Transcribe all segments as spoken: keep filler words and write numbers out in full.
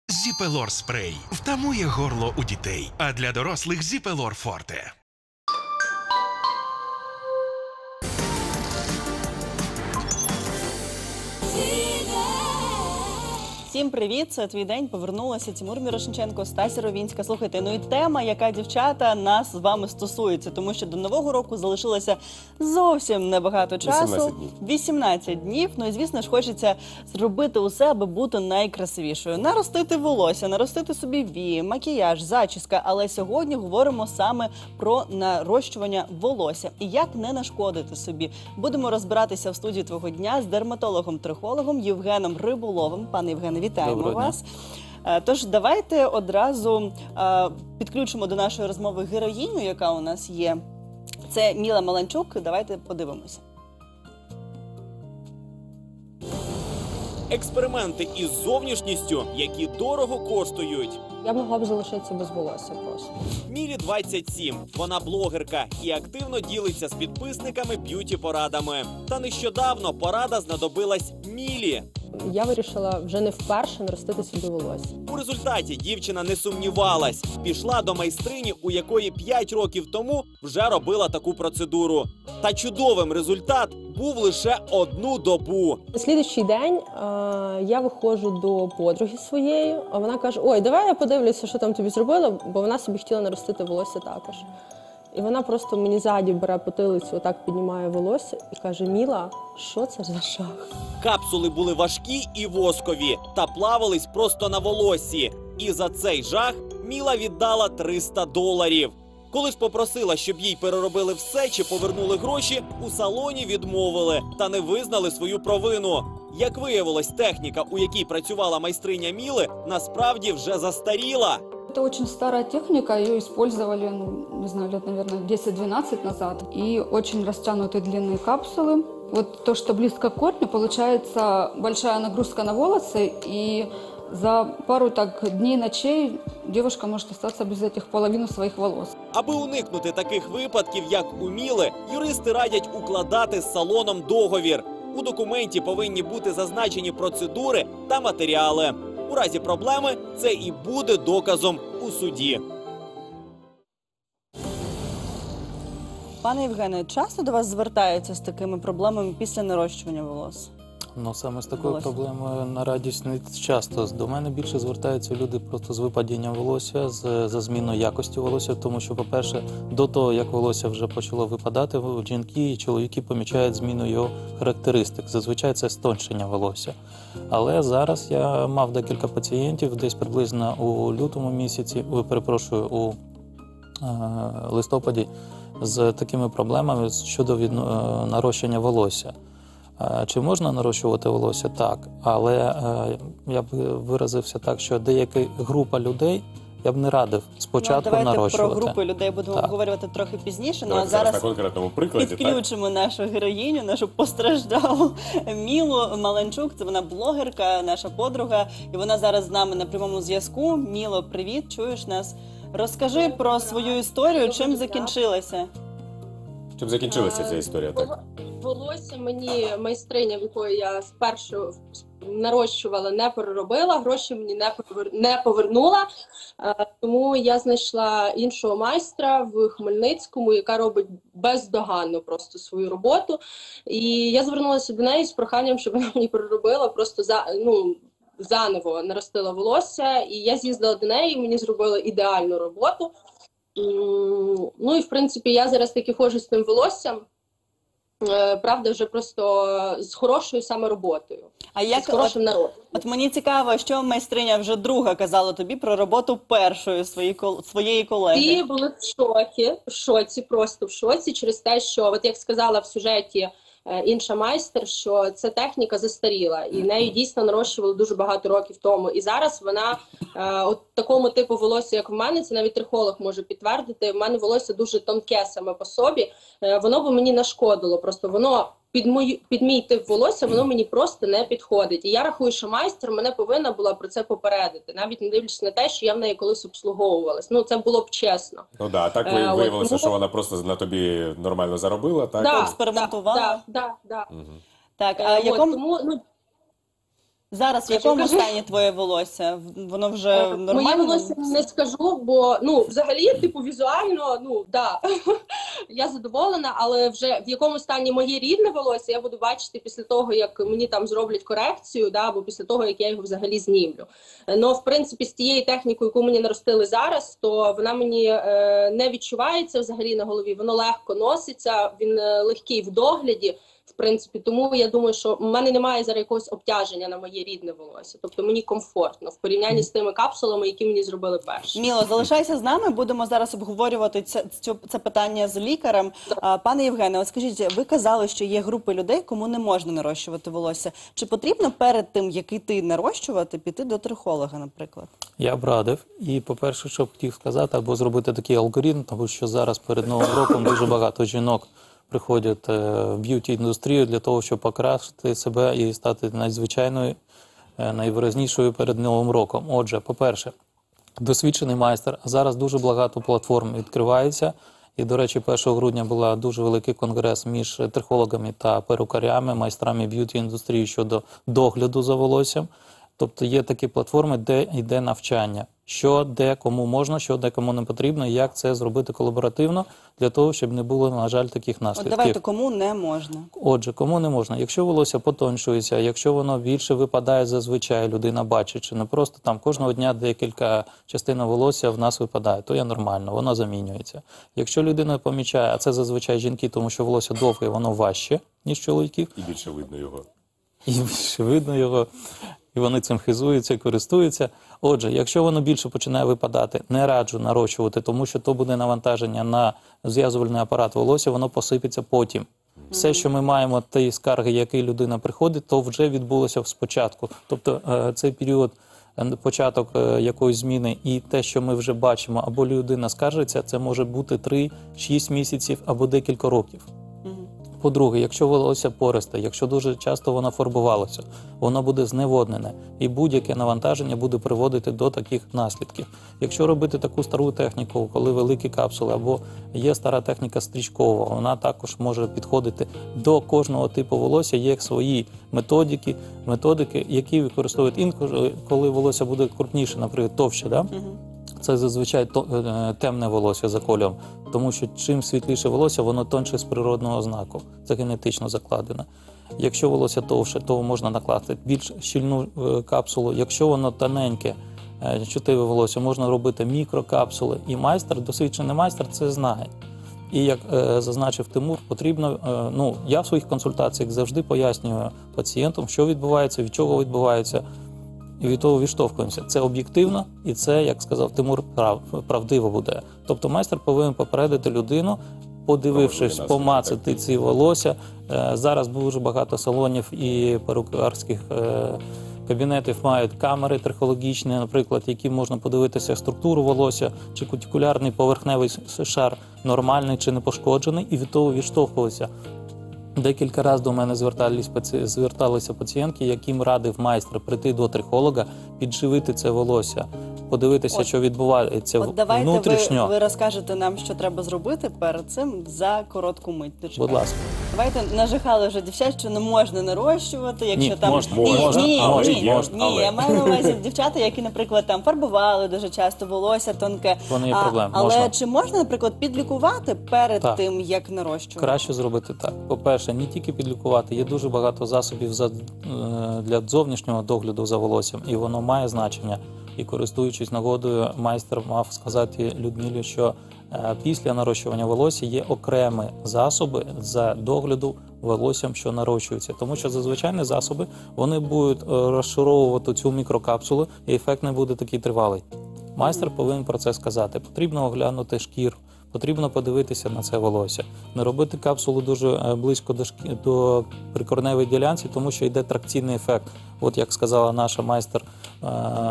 Зіпелор спрей втамує горло у дітей, а для дорослих Зіпелор Форте. Всім привіт, це «Твій день», повернулася Тимур Мірошниченко, Стася Ровінська. Слухайте, ну і тема, яка, дівчата, нас з вами стосується, тому що до Нового року залишилося зовсім небагато часу. вісімнадцять днів. вісімнадцять днів. Ну і, звісно ж, хочеться зробити усе, аби бути найкрасивішою. Наростити волосся, наростити собі вії, макіяж, зачіска. Але сьогодні говоримо саме про нарощування волосся і як не нашкодити собі. Будемо розбиратися в студії «Твого дня» з дерматологом-трихологом Євгеном Риболовим. Пане Євгене, вітаємо вас. Тож давайте одразу підключимо до нашої розмови героїню, яка у нас є. Це Міла Маланчук. Давайте подивимося. Експерименти із зовнішністю, які дорого коштують. Я могла б залишитися без волосся просто. Мілі двадцять сім. Вона блогерка і активно ділиться з підписниками б'юті-порадами. Та нещодавно порада знадобилась Мілі. Я вирішила вже не вперше наростити собі волосся. У результаті дівчина не сумнівалась. Пішла до майстрині, у якої п'ять років тому вже робила таку процедуру. Та чудовим результат був лише одну добу. На слідуючий день е я виходжу до подруги своєї, а вона каже: ой, давай я подивлюся, що там тобі зробила, бо вона собі хотіла наростити волосся також. І вона просто мені ззаді бере потилицю, отак піднімає волосся і каже: Міла, що це за шах? Капсули були важкі і воскові та плавались просто на волоссі. І за цей жах Міла віддала триста доларів. Коли ж попросила, щоб їй переробили все чи повернули гроші, у салоні відмовили та не визнали свою провину. Як виявилось, техніка, у якій працювала майстриня Міли, насправді вже застаріла. Это очень старая техника, ее использовали, ну, не знаю, лет, наверное, десять-двенадцать назад. И очень растянутые длинные капсулы. Вот то, что близко к корню, получается большая нагрузка на волосы, и за пару так дней, ночей девушка может остаться без этих половину своих волос. Аби уникнути таких випадків, як у Міли, юристи радять укладати з салоном договір. У документі повинні бути зазначені процедури та матеріали. У разі проблеми це і буде доказом у суді. Пане Євгене, часто до вас звертаються з такими проблемами після нарощування волос? Ну, саме з такою Волосся. проблемою на радість не часто. До мене більше звертаються люди просто з випадінням волосся, з, за зміною якості волосся, тому що, по-перше, до того, як волосся вже почало випадати, жінки і чоловіки помічають зміну його характеристик. Зазвичай це стоншення волосся. Але зараз я мав декілька пацієнтів, десь приблизно у лютому місяці, ой, перепрошую, у е, листопаді, з такими проблемами щодо від, е, нарощення волосся. Чи можна нарощувати волосся? Так. Але е, я б виразився так, що деяка група людей я б не радив спочатку ну, нарощувати. Давайте про групу людей будемо так. обговорювати трохи пізніше. Ну, а зараз, зараз на конкретному прикладі підключимо так? нашу героїню, нашу постраждалу Мілу Маланчук. Це вона блогерка, наша подруга. І вона зараз з нами на прямому зв'язку. Міло, привіт, чуєш нас? Розкажи про свою історію, чим закінчилася. Чим закінчилася ця історія? Так? Волосся мені майстриня, в якої я спершу нарощувала, не переробила, гроші мені не, повер... не повернула. Тому я знайшла іншого майстра в Хмельницькому, яка робить бездоганно просто свою роботу. І я звернулася до неї з проханням, щоб вона мені переробила, просто за, ну, заново наростила волосся. І я з'їздила до неї, мені зробили ідеальну роботу. Ну і в принципі я зараз таки ходжу з тим волоссям, правда, вже просто з хорошою саме роботою, а як, з хорошим народом. От мені цікаво, що майстриня вже друга казала тобі про роботу першої свої, своєї колеги. Всі були в шокі, в шоці, просто в шоці через те, що, от як сказала в сюжеті інша майстер, що ця техніка застаріла, і нею дійсно нарощували дуже багато років тому. І зараз вона, е, от такому типу волосся, як в мене, це навіть трихолог може підтвердити, в мене волосся дуже тонке саме по собі, е, воно би мені нашкодило, просто воно під, мою, під мій тип волосся, воно мені просто не підходить. І я рахую, що майстер мене повинна була про це попередити, навіть не дивлячись на те, що я в неї колись обслуговувалась. Ну, це було б чесно. Ну так, да, так е, виявилося, от, що вона просто на тобі нормально заробила, так? Да, експериментувала. Так, так, так. Так, а якому... Тому, ну, Зараз в Кажи, якому кажи. стані твоє волосся? В- Воно вже Е, Моє нормально? волосся не скажу, бо ну взагалі, типу, візуально, ну да, я задоволена, але вже в якому стані моє рідне волосся я буду бачити після того, як мені там зроблять корекцію, да, або після того, як я його взагалі знімлю. Ну, в принципі, з тією технікою, яку мені наростили зараз, то вона мені е, не відчувається взагалі на голові, воно легко носиться, він е, легкий в догляді. В принципі, тому я думаю, що в мене немає зараз якогось обтяження на моє рідне волосся. Тобто мені комфортно в порівнянні з тими капсулами, які мені зробили перші. Міло, залишайся з нами. Будемо зараз обговорювати це, це, це питання з лікарем. А, пане Євгене, от скажіть, ви казали, що є групи людей, кому не можна нарощувати волосся. Чи потрібно перед тим, як іти нарощувати, піти до трихолога, наприклад? Я б радив. І, по-перше, що б хотів сказати, або зробити такий алгоритм, тому що зараз перед Новим роком дуже багато жінок приходять в б'юті-індустрію для того, щоб покращити себе і стати надзвичайною, найвиразнішою перед Новим роком. Отже, по-перше, досвідчений майстер. Зараз дуже багато платформ відкривається. І, до речі, першого грудня була дуже великий конгрес між трихологами та перукарями, майстрами б'юті-індустрії щодо догляду за волоссям. Тобто є такі платформи, де йде навчання, що де кому можна, що де кому не потрібно, і як це зробити колаборативно, для того, щоб не було, на жаль, таких От наслідків. давайте, кому не можна? Отже, кому не можна? Якщо волосся потоншується, якщо воно більше випадає зазвичай, людина бачить, чи не просто там кожного дня декілька частин волосся в нас випадає, то є нормально, воно замінюється. Якщо людина помічає, а це зазвичай жінки, тому що волосся довге, воно важче, ніж чоловіків, І більше видно його. і більше видно його, і вони цим хизуються, користуються. Отже, якщо воно більше починає випадати, не раджу нарощувати, тому що то буде навантаження на зв'язувальний апарат волосся, воно посипеться потім. Все, що ми маємо, ті скарги, які людина приходить, то вже відбулося спочатку. Тобто е, цей період, е, початок е, якоїсь зміни і те, що ми вже бачимо, або людина скаржиться, це може бути три-шість місяців або декілька років. По-друге, якщо волосся пористе, якщо дуже часто воно фарбувалося, воно буде зневоднене, і будь-яке навантаження буде приводити до таких наслідків. Якщо робити таку стару техніку, коли великі капсули, або є стара техніка стрічкова, вона також може підходити до кожного типу волосся, є свої методики, методики, які використовують інколи, коли волосся буде крупніше, наприклад, товще, да? Це зазвичай темне волосся за кольором, тому що чим світліше волосся, воно тонше з природного знаку. Це генетично закладено. Якщо волосся товще, то можна накласти більш щільну капсулу. Якщо воно тоненьке, чутливе волосся, можна робити мікрокапсули. І майстер, досвідчений майстер, це знає. І як е, зазначив Тимур, потрібно, е, ну, я в своїх консультаціях завжди пояснюю пацієнтам, що відбувається, від чого відбувається, і від того відштовхуємося. Це об'єктивно, і це, як сказав Тимур, прав, правдиво буде. Тобто майстер повинен попередити людину, подивившись, помацати ці волосся. Е, зараз дуже багато салонів і перукарських е, кабінетів мають камери трихологічні, наприклад, які можна подивитися структуру волосся, чи кутикулярний поверхневий шар нормальний чи не пошкоджений, і від того відштовхуватися. Декілька разів до мене зверталися, зверталися пацієнтки, яким радив майстер прийти до трихолога, підживити це волосся, подивитися, От, що відбувається От давайте внутрішньо. ви, ви розкажете нам, що треба зробити перед цим за коротку мить. Будь ласка. Давайте, нажихали вже дівчат, що не можна нарощувати, якщо Ні, там... можна, ні, можна, ні, але ні, є, ні, але. я маю на увазі дівчата, які, наприклад, там фарбували дуже часто волосся тонке. Вони є А, проблем, але можна. чи можна, наприклад, підлікувати перед Так. тим, як нарощувати? Краще зробити так. По-перше, не тільки підлікувати, є дуже багато засобів за, е, для зовнішнього догляду за волоссям, і воно має значення. І користуючись нагодою, майстер мав сказати Людмилі, що е, після нарощування волосся є окремі засоби за догляду волоссям, що нарощується. Тому що зазвичайні засоби, вони будуть е, розшаровувати цю мікрокапсулу, і ефект не буде такий тривалий. Майстер повинен про це сказати. Потрібно оглянути шкіру, потрібно подивитися на це волосся. Не робити капсулу дуже близько до, шкі... до прикореневої ділянці, тому що йде тракційний ефект. От як сказала наша майстер е...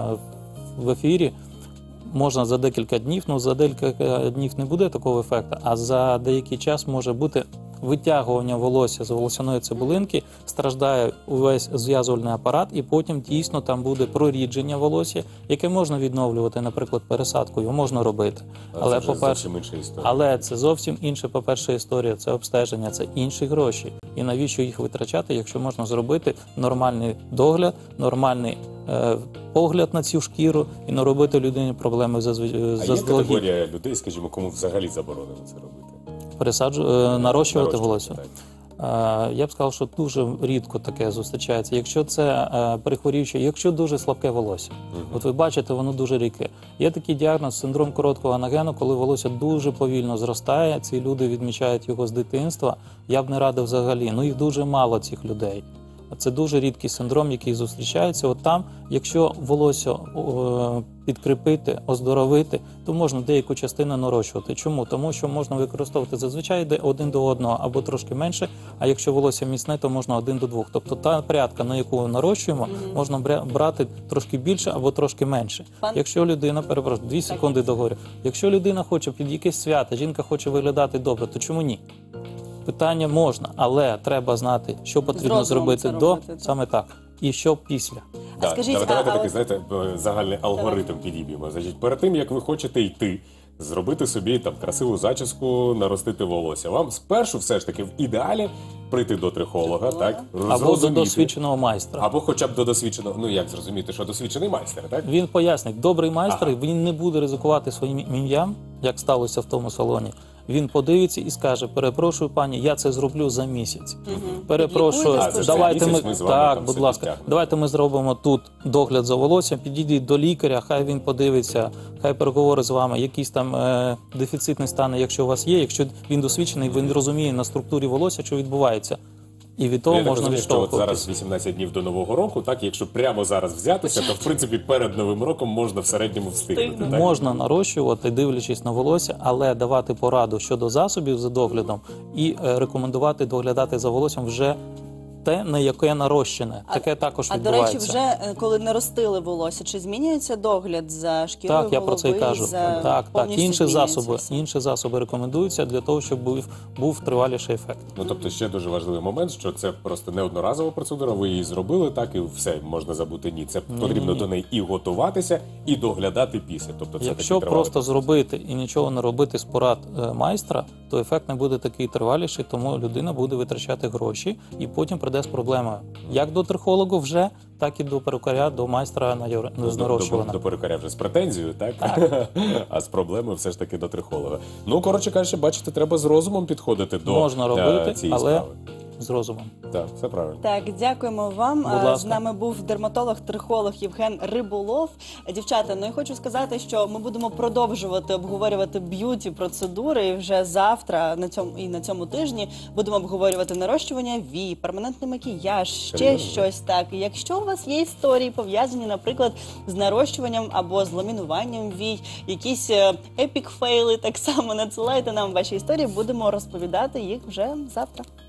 в ефірі, можна за декілька днів, ну за декілька днів не буде такого ефекту, а за деякий час може бути витягування волосся з волосяної цибулинки, страждає увесь зв'язувальний апарат, і потім дійсно там буде прорідження волосся, яке можна відновлювати, наприклад, пересадкою, можна робити. Але, це вже по-перше, зовсім інша історія. але це зовсім інша, по-перше, історія, це обстеження, це інші гроші. І навіщо їх витрачати, якщо можна зробити нормальний догляд, нормальний е, погляд на цю шкіру і не робити людині проблеми зазвичай. А є категорія людей, скажімо, кому взагалі заборонено це робити? Пересаджу, е, нарощувати волосся. Так. Е, Я б сказав, що дуже рідко таке зустрічається. Якщо це е, перехворіюче, якщо дуже слабке волосся. Мгм. От ви бачите, воно дуже рідке. Є такий діагноз синдром короткого анагену, коли волосся дуже повільно зростає. Ці люди відмічають його з дитинства. Я б не радив взагалі. Ну їх дуже мало, цих людей. Це дуже рідкий синдром, який зустрічається. От там, якщо волосся о, підкріпити, оздоровити, то можна деяку частину нарощувати. Чому? Тому що можна використовувати зазвичай йде один до одного або трошки менше, а якщо волосся міцне, то можна один до двох. Тобто та порядка, на яку нарощуємо, Мгм. можна бря- брати трошки більше або трошки менше. Пан- Якщо людина, перепрошую, дві секунди договорю. Якщо людина хоче під якесь свято, жінка хоче виглядати добре, то чому ні? Питання можна, але треба знати, що потрібно розумом зробити це до, робити, так. саме так, і що після. А Да, скажіть, давай- давайте а- а такий, от- знаєте, е, загальний алгоритм підіб'ємо. Значить, перед тим, як ви хочете йти, зробити собі там красиву зачіску, наростити волосся, вам спершу все ж таки в ідеалі прийти до трихолога, так? Або до зрозуміти. досвідченого майстра. Або хоча б до досвідченого, ну як зрозуміти, що досвідчений майстер, так? Він пояснить, добрий майстер, Ага. він не буде ризикувати своїм ім'ям, як сталося в тому салоні. Він подивиться і скаже: перепрошую, пані, я це зроблю за місяць. Мгм. Перепрошую, Підлікуйтесь, А, це ж давайте за ми, місяць ми з вами так, там будь все ласка, підтягнемо. давайте ми зробимо тут догляд за волоссям, підійдіть до лікаря, хай він подивиться, хай переговорить з вами, якийсь там е, дефіцит не стане, якщо у вас є, якщо він досвідчений, він розуміє на структурі волосся, що відбувається. І від того Я так можна розумію, що от відштовхуватися. зараз вісімнадцять днів до Нового року, так, якщо прямо зараз взятися, то в принципі перед Новим роком можна в середньому встигнути. Встигнути. Так? Можна нарощувати, дивлячись на волосся, але давати пораду щодо засобів за доглядом і е, рекомендувати доглядати за волоссям вже те, на яке нарощене. А- Таке також А до відбувається. речі, вже е, коли наростили волосся, чи змінюється догляд за шкірою Так, я про це й голови, кажу. за Так, так. повністю Інші змінюється засоби, все? інші засоби рекомендуються для того, щоб був, був триваліший ефект. Ну, тобто ще дуже важливий момент, що це просто не одноразова процедура, ви її зробили, так, і все, можна забути. Ні, це потрібно ні. до неї і готуватися, і доглядати після. Тобто це Якщо такий тривалий просто зробити і нічого не робити з порад е, майстра, то ефект не буде такий триваліший, тому людина буде витрачати гроші і потім прийде з проблемою. Як до трихологу вже, так і до перукаря, до майстра на Ну, до, з до, нарощування. до перукаря вже з претензією, так? А з проблемою все ж таки до трихолога. Ну, коротше кажучи, бачите, треба з розумом підходити до Можна е, робити, цієї але справи. з розумом. Так, все правильно. Так, дякуємо вам. Будь А, ласка. З нами був дерматолог-трихолог Євген Риболов. Дівчата, ну я хочу сказати, що ми будемо продовжувати обговорювати б'юті-процедури. І вже завтра на цьому і на цьому тижні будемо обговорювати нарощування вій, перманентний макіяж, ще Серйозно? щось так. І якщо у вас є історії пов'язані, наприклад, з нарощуванням або з ламінуванням вій, якісь епік-фейли, так само надсилайте нам ваші історії. Будемо розповідати їх вже завтра.